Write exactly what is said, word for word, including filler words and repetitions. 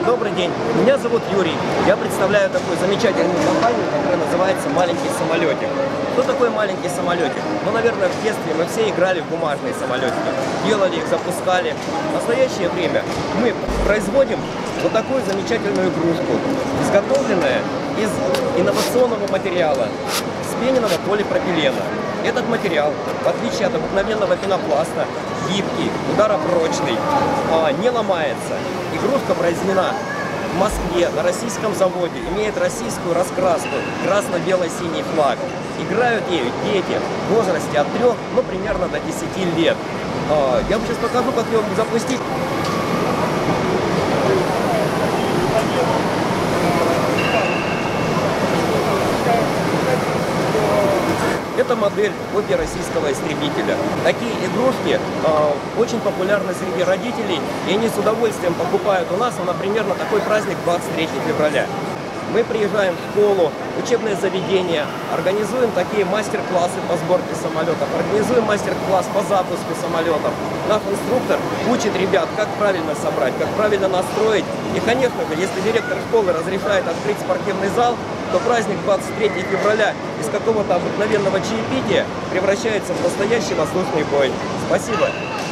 Добрый день, меня зовут Юрий. Я представляю такую замечательную компанию, которая называется «Маленький самолетик». Что такое маленький самолетик? Ну, наверное, в детстве мы все играли в бумажные самолетики, делали их, запускали. В настоящее время мы производим вот такую замечательную игрушку, изготовленная из инновационного материала, вспененного полипропилена. Этот материал, в отличие от обыкновенного пенопласта, гибкий, ударопрочный, не ломается. Игрушка произведена в Москве, на российском заводе, имеет российскую раскраску, красно-бело-синий флаг. Играют ею дети в возрасте от трёх, ну, примерно до десяти лет. Я вам сейчас покажу, как ее запустить. Это модель копии российского истребителя. Такие игрушки э, очень популярны среди родителей, и они с удовольствием покупают у нас, ну, например, на такой праздник двадцать третьего февраля. Мы приезжаем в школу, учебное заведение, организуем такие мастер-классы по сборке самолетов, организуем мастер-класс по запуску самолетов. Наш инструктор учит ребят, как правильно собрать, как правильно настроить. И, конечно же, если директор школы разрешает открыть спортивный зал, то праздник двадцать третьего февраля из какого-то обыкновенного чаепития превращается в настоящий воздушный бой. Спасибо!